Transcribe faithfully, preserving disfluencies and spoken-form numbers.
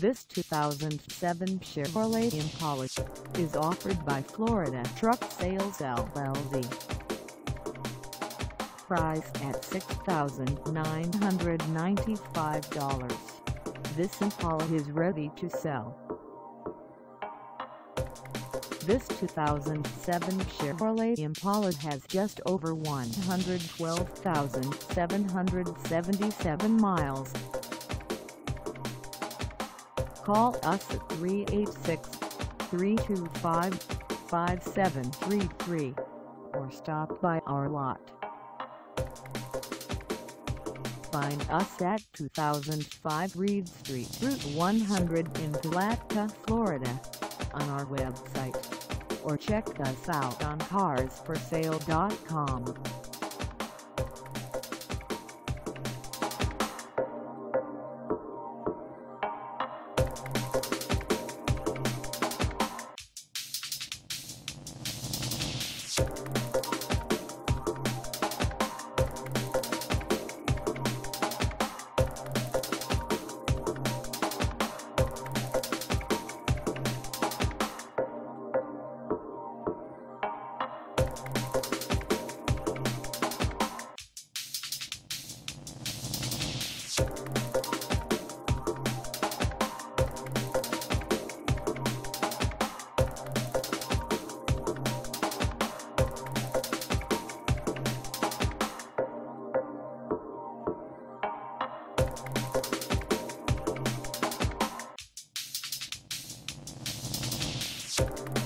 This two thousand seven Chevrolet Impala is offered by Florida Truck Sales L L C. Priced at six thousand nine hundred ninety-five dollars, this Impala is ready to sell. This two thousand seven Chevrolet Impala has just over one hundred twelve thousand seven hundred seventy-seven miles. Call us at three eight six, three two five, five seven three three or stop by our lot. Find us at two thousand five Reed Street, Route one hundred in Palatka, Florida, on our website, or check us out on cars for sale dot com. You